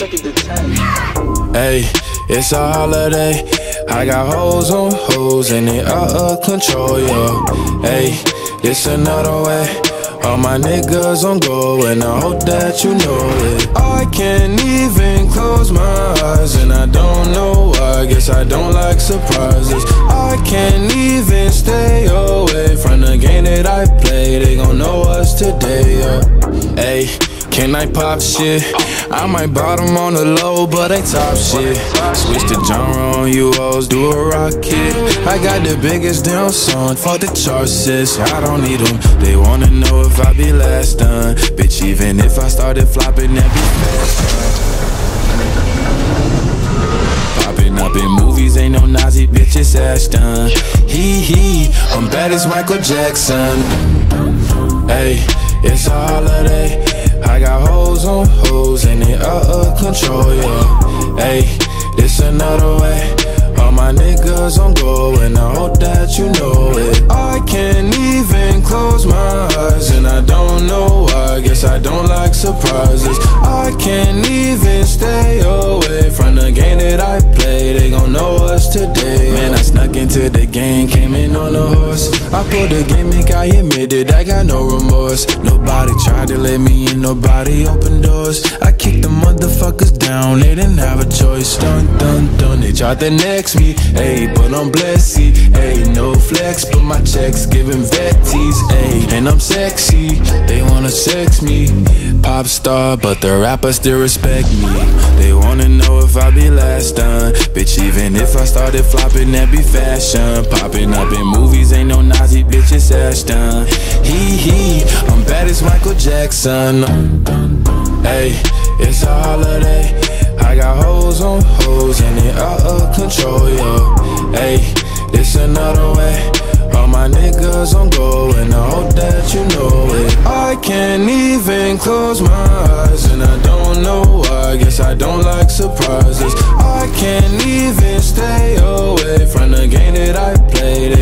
second to 10. Hey, it's a holiday. I got hoes on hoes and they out of control, yo. Hey, it's another way. All my niggas on go and I hope that you know it. I can't even close my eyes and I don't know why. Guess I don't like surprises. I can't even stay away from the game that I play. They gon' know us today, yeah. Hey, can I pop shit? I might bottom on the low, but I top shit. Switch the genre on you hoes, do a rocket. I got the biggest damn song, fuck the charts, sis. I don't need them. They wanna know if I be last done. Bitch, even if I started flopping, that be fast. Popping up in movies, ain't no Nazi, bitch, it's Ashton. Hee, I'm bad as Michael Jackson. Hey, it's a holiday. I got hoes on hoes and they out of control, yeah. Hey, this another way. All my niggas on go and I hope that you know it. I can't even close my eyes and I don't know why. Guess I don't like surprises. I can't even stay away from the game that I play. They gon' know us today. Man, I snuck into the game, came in on a horse. I pulled the gimmick, I admitted I got no remorse. Nobody tried to let me in, nobody opened doors. I kicked the motherfuckers down, they didn't have a choice. Dun, dun, dun, they tried to next me. Ayy, but I'm blessed, ayy, no flex, but my checks giving vetties, ayy. And I'm sexy, they wanna sex me. Pop star, but the rappers still respect me. They wanna know if I be last done. Bitch, even if I started flopping, that be fashion. Popping up in movies, ain't no Nazi, bitch, it's Ashton. Hee, I'm bad as Michael Jackson. Hey, it's a holiday. I got hoes on hoes and they out of control, yo. Hey, it's another way. All my niggas on go and I hope that you know it. I can't even close my eyes and I don't know why. Guess I don't like surprises. I can't even stay away from the game that I played.